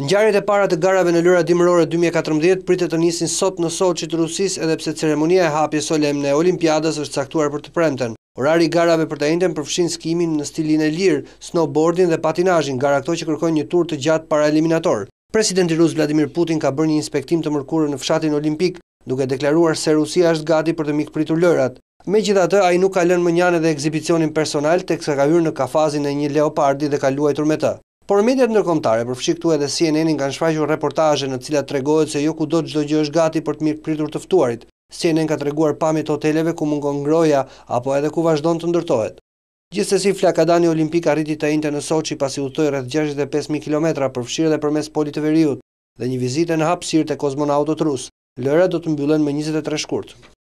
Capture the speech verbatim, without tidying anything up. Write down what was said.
Ngjarjet e para të garave në lëra dimërore dy mijë e katërmbëdhjetë pritet të nisin sot në Soçi të Rusisë, edhe pse ceremonia e hapjes solemne e Olimpiadës është caktuar për të premten. Orari i garave për të njëjtën përfshin skimin në stilin e lirë, snowboardin dhe patinazhin, gara ato që kërkojnë një tur të gjatë para eliminator. Presidenti rus Vladimir Putin ka bërë një inspektim të mërkurë në fshatin olimpik, duke deklaruar se Rusia është gati për të mikpritur lërat. Megjithatë, ai nuk ka lënë mënjan edhe ekzibicionin personal, teksa ka hyrë në kafazin e një leopardi dhe ka luajtur me të. Por mediat ndërkombëtare, përfshi këtu edhe C N N-in, kanë shfaqur reportazhe në të cilat tregohet se jo kudo çdo gjë është gati për të mirëpritur të ftuarit. C N N ka treguar pamjet e hoteleve ku mungon ngroja apo edhe ku vazhdon të ndërtohet. Gjithsesi, flakadani olimpik arriti të njëjtën në Soçi pasi udhtoi rreth gjashtëdhjetë e pesë mijë kilometra, përfshirë edhe përmes polit të veriut dhe një vizitë në hapësirë te kozmonautët rus. Lërat do të mbyllen më njëzet e tre shkurt.